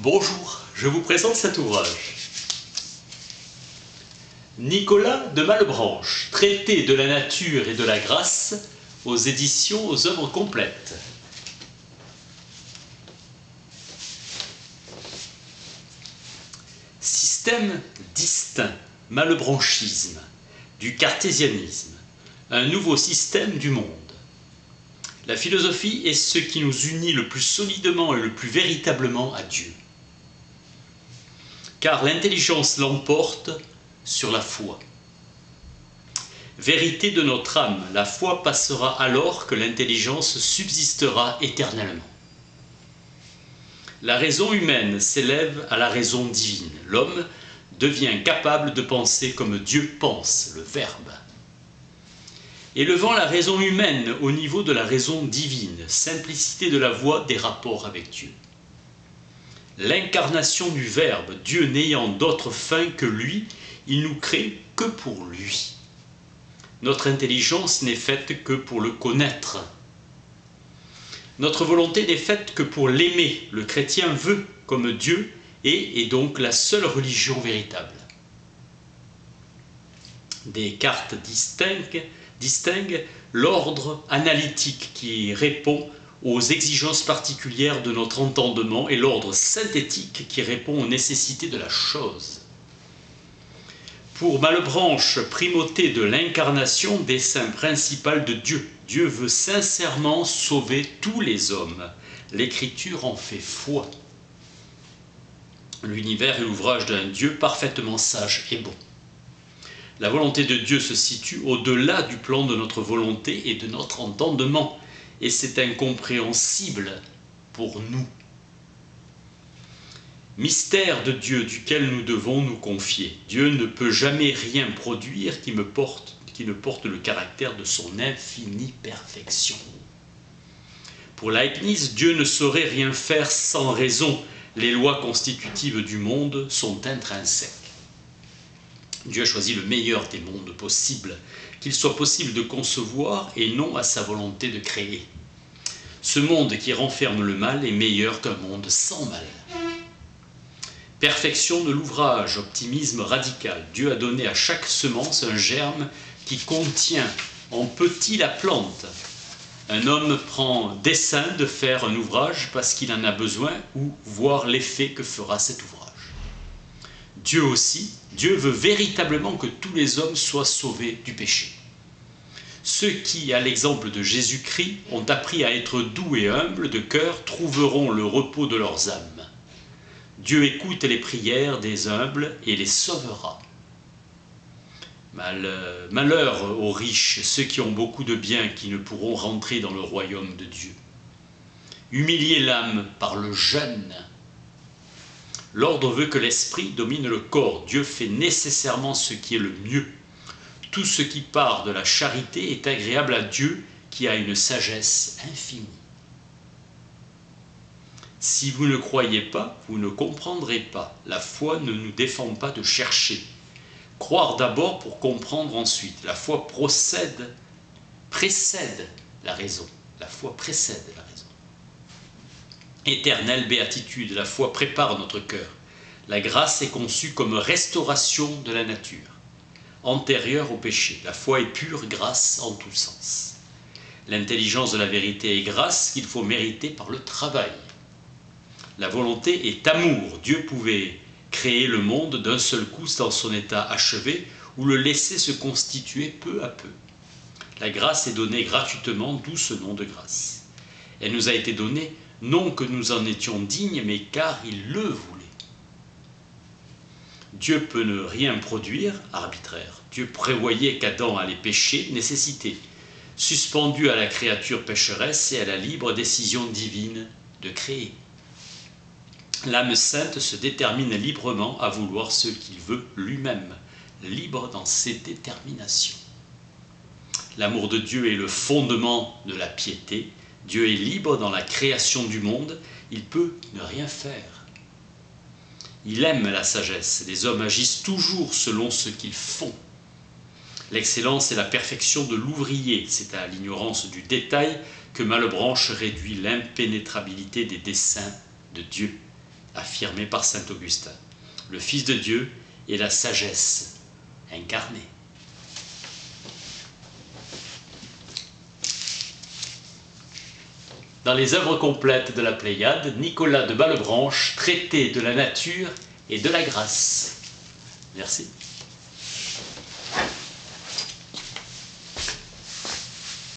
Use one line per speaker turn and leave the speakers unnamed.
Bonjour, je vous présente cet ouvrage. Nicolas de Malebranche, traité de la nature et de la grâce, aux éditions aux œuvres complètes. Système distinct, malebраnchisme, du cartésianisme, un nouveau système du monde. La philosophie est ce qui nous unit le plus solidement et le plus véritablement à Dieu. Car l'intelligence l'emporte sur la foi. Vérité de notre âme, la foi passera alors que l'intelligence subsistera éternellement. La raison humaine s'élève à la raison divine. L'homme devient capable de penser comme Dieu pense, le Verbe. Élevant la raison humaine au niveau de la raison divine, simplicité de la voie des rapports avec Dieu. L'incarnation du Verbe, Dieu n'ayant d'autre fin que lui, il nous crée que pour lui. Notre intelligence n'est faite que pour le connaître. Notre volonté n'est faite que pour l'aimer. Le chrétien veut comme Dieu et est donc la seule religion véritable. Descartes distingue l'ordre analytique qui répond aux exigences particulières de notre entendement et l'ordre synthétique qui répond aux nécessités de la chose. Pour Malebranche, primauté de l'incarnation, dessein principal de Dieu. Dieu veut sincèrement sauver tous les hommes. L'Écriture en fait foi. L'univers est l'ouvrage d'un Dieu parfaitement sage et bon. La volonté de Dieu se situe au-delà du plan de notre volonté et de notre entendement, et c'est incompréhensible pour nous. Mystère de Dieu duquel nous devons nous confier. Dieu ne peut jamais rien produire qui ne porte le caractère de son infinie perfection. Pour Leibniz, Dieu ne saurait rien faire sans raison. Les lois constitutives du monde sont intrinsèques. Dieu a choisi le meilleur des mondes possibles, qu'il soit possible de concevoir et non à sa volonté de créer. Ce monde qui renferme le mal est meilleur qu'un monde sans mal. Perfection de l'ouvrage, optimisme radical. Dieu a donné à chaque semence un germe qui contient en petit la plante. Un homme prend dessein de faire un ouvrage parce qu'il en a besoin ou voir l'effet que fera cet ouvrage. Dieu aussi, Dieu veut véritablement que tous les hommes soient sauvés du péché. Ceux qui, à l'exemple de Jésus-Christ, ont appris à être doux et humbles de cœur, trouveront le repos de leurs âmes. Dieu écoute les prières des humbles et les sauvera. Malheur aux riches, ceux qui ont beaucoup de biens qui ne pourront rentrer dans le royaume de Dieu. Humilier l'âme par le jeûne. L'ordre veut que l'esprit domine le corps. Dieu fait nécessairement ce qui est le mieux. Tout ce qui part de la charité est agréable à Dieu qui a une sagesse infinie. Si vous ne croyez pas, vous ne comprendrez pas. La foi ne nous défend pas de chercher. Croire d'abord pour comprendre ensuite. La foi précède la raison. La foi précède la raison. Éternelle béatitude, la foi prépare notre cœur. La grâce est conçue comme restauration de la nature, antérieure au péché. La foi est pure grâce en tous sens. L'intelligence de la vérité est grâce qu'il faut mériter par le travail. La volonté est amour. Dieu pouvait créer le monde d'un seul coup dans son état achevé ou le laisser se constituer peu à peu. La grâce est donnée gratuitement, d'où ce nom de grâce. Elle nous a été donnée non que nous en étions dignes, mais car il le voulait. Dieu peut ne rien produire, arbitraire. Dieu prévoyait qu'Adam allait pécher, nécessité, suspendu à la créature pécheresse et à la libre décision divine de créer. L'âme sainte se détermine librement à vouloir ce qu'il veut lui-même, libre dans ses déterminations. L'amour de Dieu est le fondement de la piété. Dieu est libre dans la création du monde, il peut ne rien faire. Il aime la sagesse, les hommes agissent toujours selon ce qu'ils font. L'excellence est la perfection de l'ouvrier, c'est à l'ignorance du détail que Malebranche réduit l'impénétrabilité des desseins de Dieu. affirmé par saint Augustin. Le Fils de Dieu est la sagesse incarnée. Dans les œuvres complètes de la Pléiade, Nicolas de Ballebranche traitait de la nature et de la grâce. Merci.